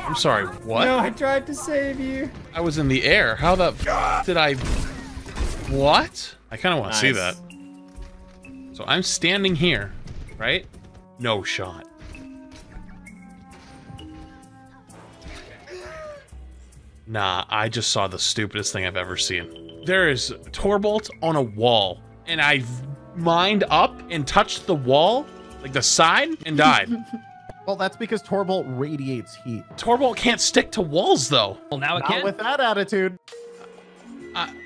I'm sorry, what? No, I tried to save you. I was in the air. How the f did I... What? I kind of want to see that. So I'm standing here, right? No shot. Nah, I just saw the stupidest thing I've ever seen. There is Torbolt on a wall, and I mined up and touched the wall, like the side, and died. Well, that's because Torbolt radiates heat. Torbolt can't stick to walls, though. Well, now it Not can. with that attitude.